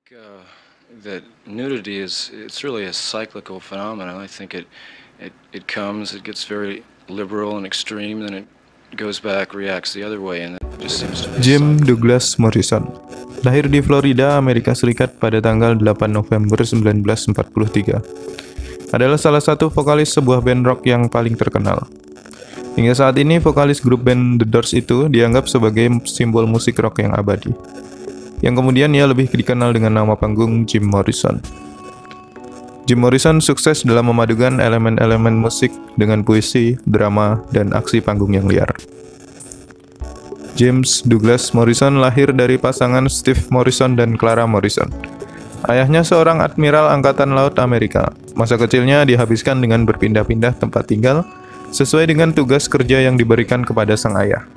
That nudity it's really a cyclical phenomenon. I think it comes, it gets very liberal and extreme, then it goes back, reacts the other way, and it just seems to be Jim Douglas Morrison lahir di Florida, Amerika Serikat pada tanggal 8 November 1943. Adalah salah satu vokalis sebuah band rock yang paling terkenal. Hingga saat ini, vokalis grup band The Doors itu dianggap sebagai simbol musik rock yang abadi, yang kemudian ia lebih dikenal dengan nama panggung Jim Morrison. Jim Morrison sukses dalam memadukan elemen-elemen musik dengan puisi, drama, dan aksi panggung yang liar. James Douglas Morrison lahir dari pasangan Steve Morrison dan Clara Morrison. Ayahnya seorang admiral Angkatan Laut Amerika. Masa kecilnya dihabiskan dengan berpindah-pindah tempat tinggal sesuai dengan tugas kerja yang diberikan kepada sang ayah.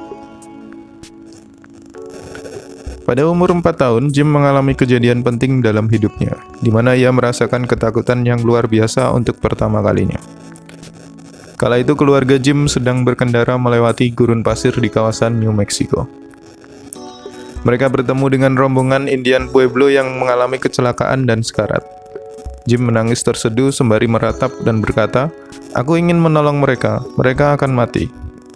Pada umur 4 tahun, Jim mengalami kejadian penting dalam hidupnya, di mana ia merasakan ketakutan yang luar biasa untuk pertama kalinya. Kala itu keluarga Jim sedang berkendara melewati gurun pasir di kawasan New Mexico. Mereka bertemu dengan rombongan Indian Pueblo yang mengalami kecelakaan dan sekarat. Jim menangis terseduh sembari meratap dan berkata, "Aku ingin menolong mereka, mereka akan mati."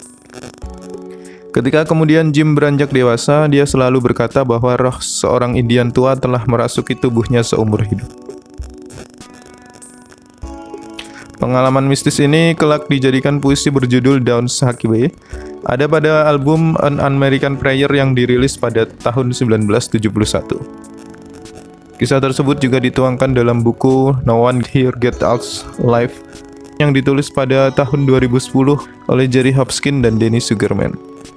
Ketika kemudian Jim beranjak dewasa, dia selalu berkata bahwa roh seorang Indian tua telah merasuki tubuhnya seumur hidup. Pengalaman mistis ini kelak dijadikan puisi berjudul Dawn's Highway, ada pada album An American Prayer yang dirilis pada tahun 1971. Kisah tersebut juga dituangkan dalam buku No One Here Get Out Alive yang ditulis pada tahun 2010 oleh Jerry Hopkins dan Dennis Sugarman.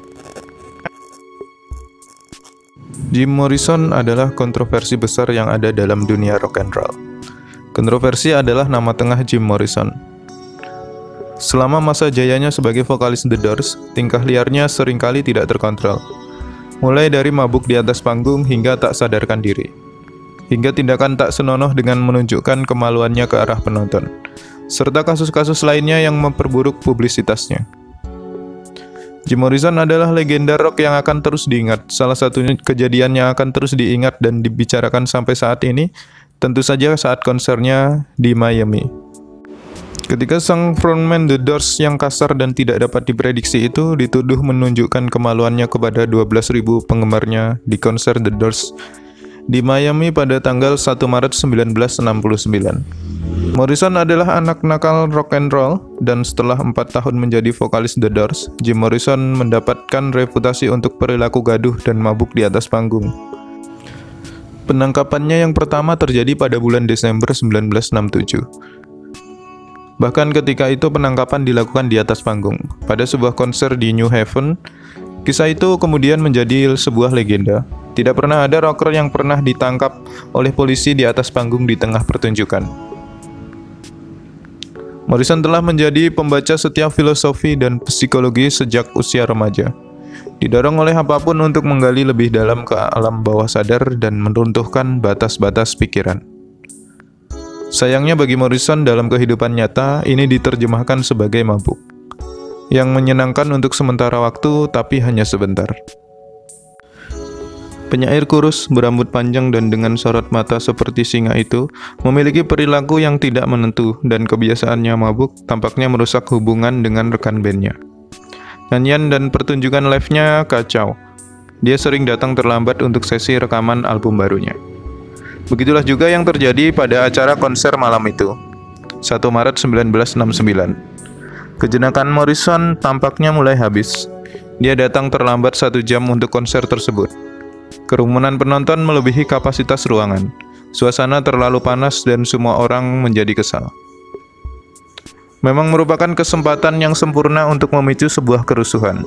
Jim Morrison adalah kontroversi besar yang ada dalam dunia rock and roll. Kontroversi adalah nama tengah Jim Morrison. Selama masa jayanya sebagai vokalis The Doors, tingkah liarnya seringkali tidak terkontrol. Mulai dari mabuk di atas panggung hingga tak sadarkan diri. Hingga tindakan tak senonoh dengan menunjukkan kemaluannya ke arah penonton. Serta kasus-kasus lainnya yang memperburuk publisitasnya. Jim Morrison adalah legenda rock yang akan terus diingat. Salah satu kejadian yang akan terus diingat dan dibicarakan sampai saat ini, tentu saja saat konsernya di Miami. Ketika sang frontman The Doors yang kasar dan tidak dapat diprediksi itu dituduh menunjukkan kemaluannya kepada 12.000 penggemarnya di konser The Doors di Miami pada tanggal 1 Maret 1969. Morrison adalah anak nakal rock and roll, dan setelah 4 tahun menjadi vokalis The Doors, Jim Morrison mendapatkan reputasi untuk perilaku gaduh dan mabuk di atas panggung. Penangkapannya yang pertama terjadi pada bulan Desember 1967. Bahkan ketika itu penangkapan dilakukan di atas panggung, pada sebuah konser di New Haven. Kisah itu kemudian menjadi sebuah legenda. Tidak pernah ada rocker yang pernah ditangkap oleh polisi di atas panggung di tengah pertunjukan. Morrison telah menjadi pembaca setiap filosofi dan psikologi sejak usia remaja. Didorong oleh apapun untuk menggali lebih dalam ke alam bawah sadar dan meruntuhkan batas-batas pikiran. Sayangnya bagi Morrison, dalam kehidupan nyata, ini diterjemahkan sebagai mabuk. Yang menyenangkan untuk sementara waktu, tapi hanya sebentar. Penyair kurus, berambut panjang dan dengan sorot mata seperti singa itu memiliki perilaku yang tidak menentu, dan kebiasaannya mabuk tampaknya merusak hubungan dengan rekan bandnya. Nyanyian dan pertunjukan live-nya kacau. Dia sering datang terlambat untuk sesi rekaman album barunya. Begitulah juga yang terjadi pada acara konser malam itu, 1 Maret 1969. Kejenakan Morrison tampaknya mulai habis. Dia datang terlambat 1 jam untuk konser tersebut. Kerumunan penonton melebihi kapasitas ruangan. Suasana terlalu panas dan semua orang menjadi kesal. Memang merupakan kesempatan yang sempurna untuk memicu sebuah kerusuhan.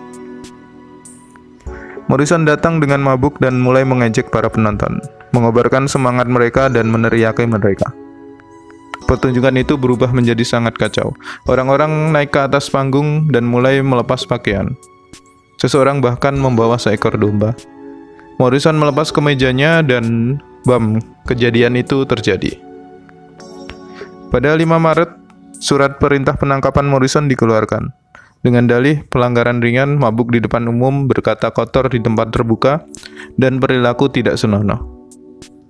Morrison datang dengan mabuk dan mulai mengejek para penonton, mengobarkan semangat mereka dan meneriaki mereka. Pertunjukan itu berubah menjadi sangat kacau. Orang-orang naik ke atas panggung dan mulai melepas pakaian. Seseorang bahkan membawa seekor domba. Morrison melepas kemejanya dan kejadian itu terjadi. Pada 5 Maret, surat perintah penangkapan Morrison dikeluarkan. Dengan dalih pelanggaran ringan, mabuk di depan umum, berkata kotor di tempat terbuka, dan perilaku tidak senonoh.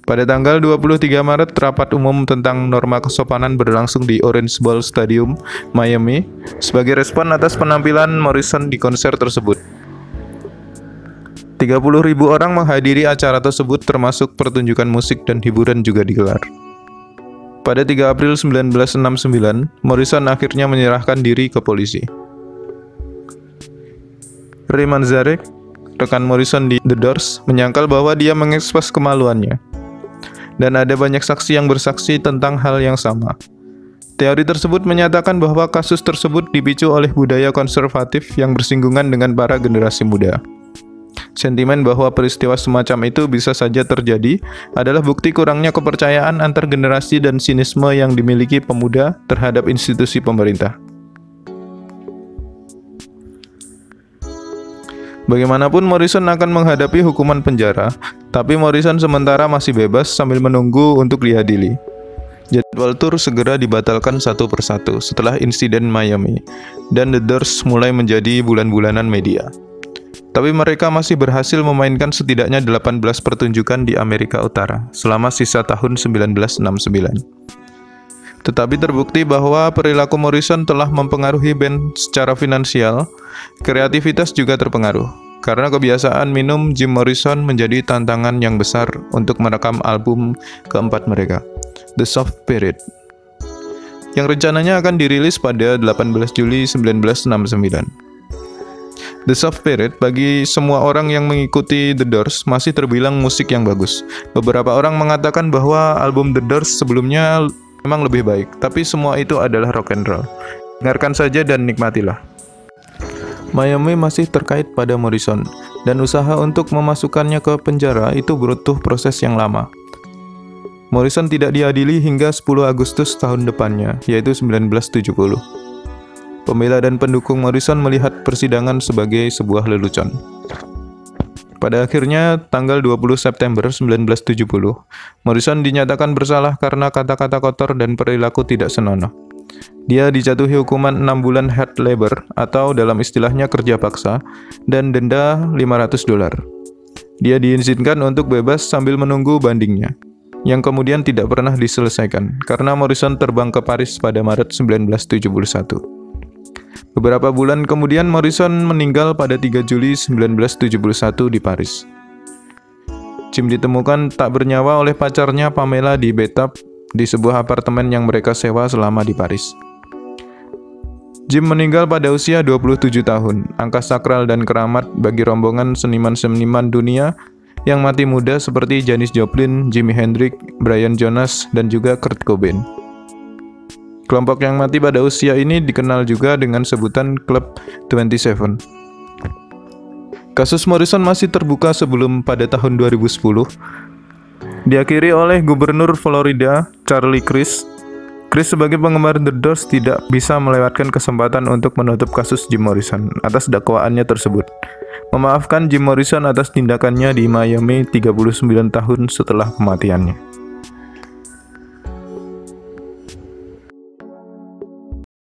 Pada tanggal 23 Maret, rapat umum tentang norma kesopanan berlangsung di Orange Bowl Stadium, Miami, sebagai respon atas penampilan Morrison di konser tersebut. 30.000 orang menghadiri acara tersebut, termasuk pertunjukan musik dan hiburan juga digelar. Pada 3 April 1969, Morrison akhirnya menyerahkan diri ke polisi. Ray Manzarek, rekan Morrison di The Doors, menyangkal bahwa dia mengekspos kemaluannya. Dan ada banyak saksi yang bersaksi tentang hal yang sama. Teori tersebut menyatakan bahwa kasus tersebut dipicu oleh budaya konservatif yang bersinggungan dengan para generasi muda. Sentimen bahwa peristiwa semacam itu bisa saja terjadi adalah bukti kurangnya kepercayaan antar generasi dan sinisme yang dimiliki pemuda terhadap institusi pemerintah. Bagaimanapun Morrison akan menghadapi hukuman penjara, tapi Morrison sementara masih bebas sambil menunggu untuk diadili. Jadwal tur segera dibatalkan satu persatu setelah insiden Miami, dan The Doors mulai menjadi bulan-bulanan media. Tapi mereka masih berhasil memainkan setidaknya 18 pertunjukan di Amerika Utara selama sisa tahun 1969. Tetapi terbukti bahwa perilaku Morrison telah mempengaruhi band secara finansial, kreativitas juga terpengaruh. Karena kebiasaan minum, Jim Morrison menjadi tantangan yang besar untuk merekam album keempat mereka, The Soft Spirit, yang rencananya akan dirilis pada 18 Juli 1969. The Soft Spirit bagi semua orang yang mengikuti The Doors masih terbilang musik yang bagus. Beberapa orang mengatakan bahwa album The Doors sebelumnya memang lebih baik, tapi semua itu adalah rock and roll. Dengarkan saja dan nikmatilah. Miami masih terkait pada Morrison, dan usaha untuk memasukkannya ke penjara itu butuh proses yang lama. Morrison tidak diadili hingga 10 Agustus tahun depannya, yaitu 1970. Pembela dan pendukung Morrison melihat persidangan sebagai sebuah lelucon. Pada akhirnya, tanggal 20 September 1970, Morrison dinyatakan bersalah karena kata-kata kotor dan perilaku tidak senonoh. Dia dijatuhi hukuman 6 bulan hard labor atau dalam istilahnya kerja paksa dan denda $500. Dia diizinkan untuk bebas sambil menunggu bandingnya, yang kemudian tidak pernah diselesaikan karena Morrison terbang ke Paris pada Maret 1971. Beberapa bulan kemudian Morrison meninggal pada 3 Juli 1971 di Paris. Jim ditemukan tak bernyawa oleh pacarnya Pamela di bathtub di sebuah apartemen yang mereka sewa selama di Paris. Jim meninggal pada usia 27 tahun, angka sakral dan keramat bagi rombongan seniman-seniman dunia yang mati muda seperti Janis Joplin, Jimi Hendrix, Brian Jones, dan juga Kurt Cobain. Kelompok yang mati pada usia ini dikenal juga dengan sebutan Club 27. Kasus Morrison masih terbuka sebelum pada tahun 2010 diakhiri oleh Gubernur Florida, Charlie Crist. Crist sebagai penggemar The Doors tidak bisa melewatkan kesempatan untuk menutup kasus Jim Morrison atas dakwaannya tersebut. Memaafkan Jim Morrison atas tindakannya di Miami 39 tahun setelah kematiannya.